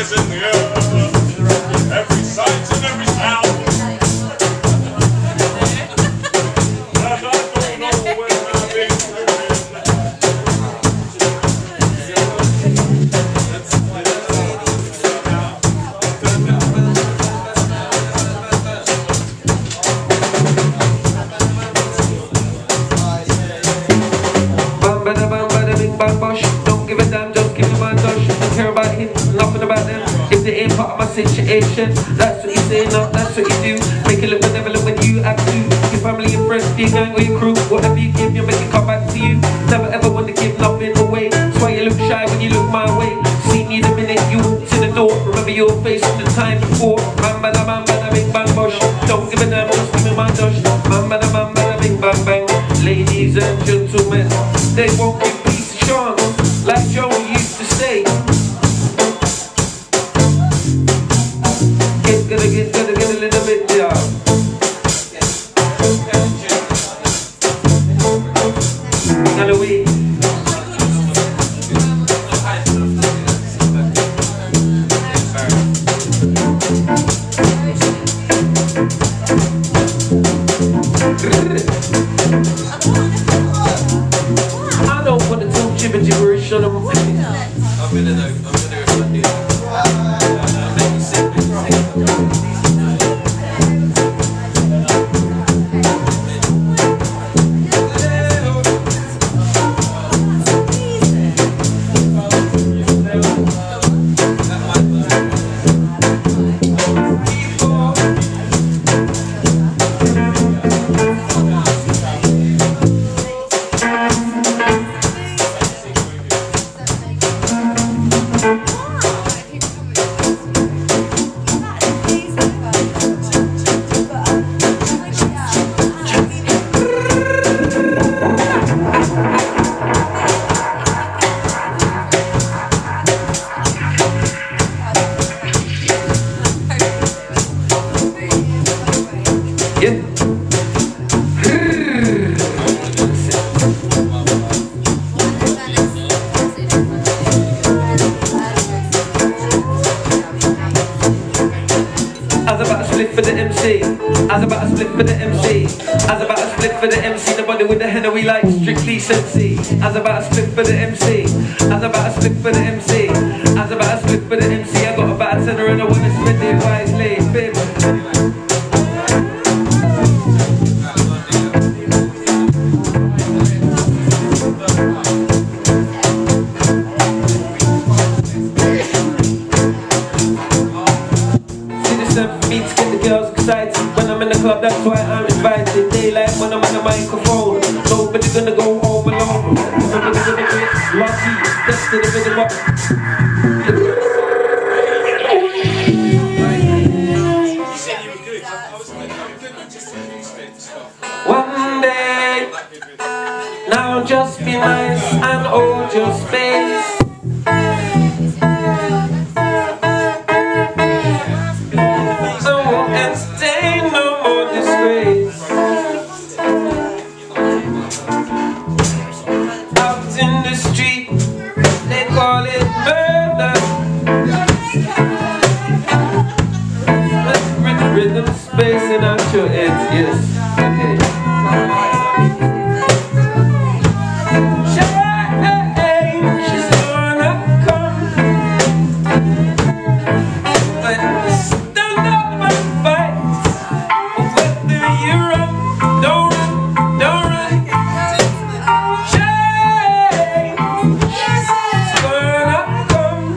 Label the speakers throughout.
Speaker 1: is in the air. Every sight and every sound. And I don't know when I've been
Speaker 2: don't give a damn, just give me my touch. Don't care about him, nothing about them. If they ain't part of my situation, that's what you say, no, that's what you do. Make it look benevolent when you act to your family, your friends, your gang or your crew. Whatever you give, you'll make it come back to you. Never ever want to give nothing away. That's why you look shy when you look my way. See me the minute you walked in the door. Remember your face from the time before. Man, bada, bing, bang, bosh. Don't give a damn, just give me my touch. Man, bada, bing, bang, bang. Ladies and gentlemen, they won't give peace a chance, like Joe used to say. Get a little bit down. Halloween. I don't want to talk gibberish on them. I'm gonna do it. For the MC, I was about to split for the MC. I was about to split for the MC. The body with the henna we like strictly sensey. I was about to split for the MC. I was about to split for the MC. I was about to split for the MC. I got a bad tenor and I wanna spend it wisely. Bim. When I'm in the club, that's why I'm invited. Daylight when I'm on the microphone. Nobody's gonna go home alone. Nobody's gonna get lucky. That's to the rhythm up. One day, now just be nice and hold your space. Rhythm, space, and out your heads, yes. Okay. Change is gonna come. But stand up and fight. Whether you run, don't run. Change is gonna come.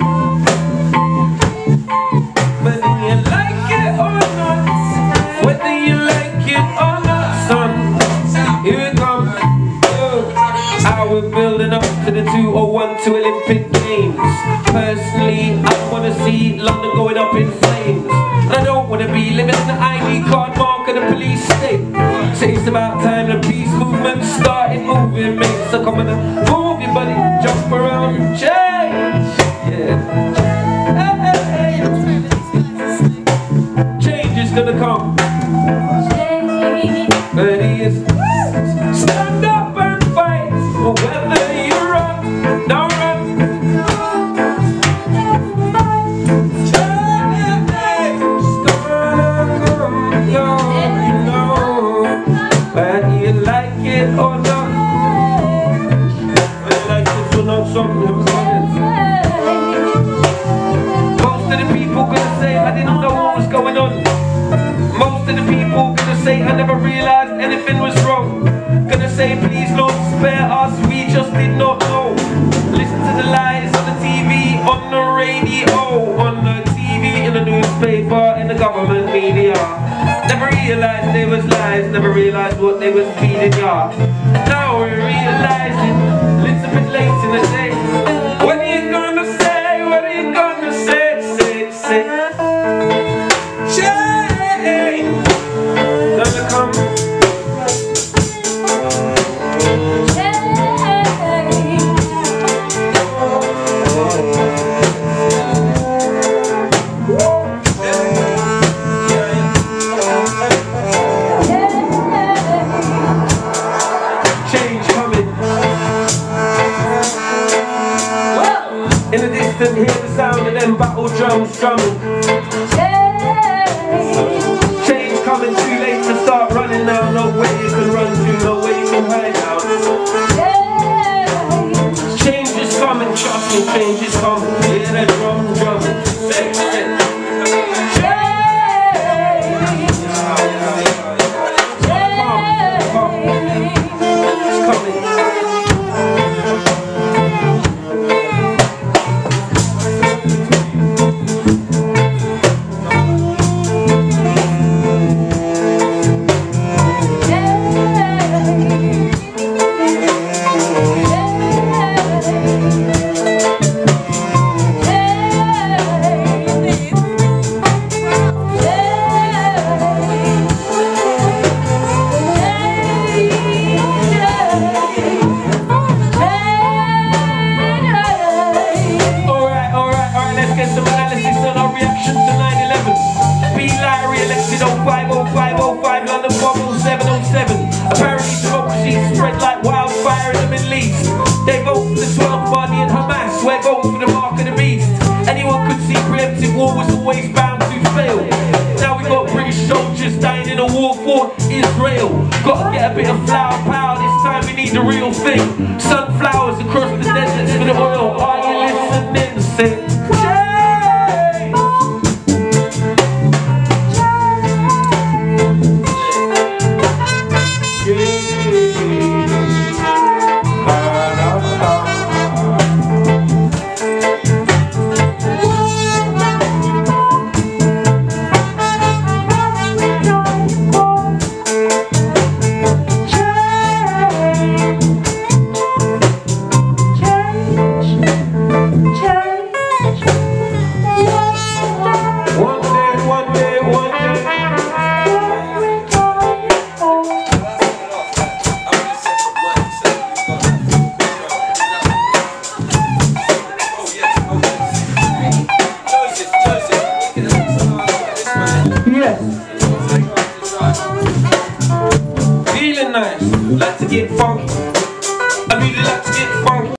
Speaker 2: Whether you like it or whether you like it or not, son, here it comes. We're building up to the 2012 Olympic Games. Personally, I want to see London going up in flames. And I don't want to be living in the ID card mark of the police state. So it's about time the peace movement started moving, mate. So come on and move your body, jump around, change. Yeah. Change is gonna come. But he is stand up and fight. Whether you run, don't run. anything was wrong. Gonna say please Lord spare us, we just did not know. Listen to the lies on the TV, on the radio, on the TV, in the newspaper, in the government media. Never realised they was lies, never realised what they was feeding ya. Now we're realising, little bit late in the day. What are you gonna say, what are you gonna say, say. Change, gonna come. In the distance, hear the sound of them battle drums drumming. Change coming, too late to start running now. No way you can run to, no way you can hide now. Change is coming, trust me, change is coming. Hear the drum drumming. Apparently democracy spread like wildfire in the Middle East. They vote for the 12th party and Hamas, we're voting for the mark of the beast. Anyone could see preemptive war was always bound to fail. Now we got British soldiers dying in a war for Israel. Gotta get a bit of flower power, this time we need the real thing. Sunflowers across the deserts for the oil, are you listening? Say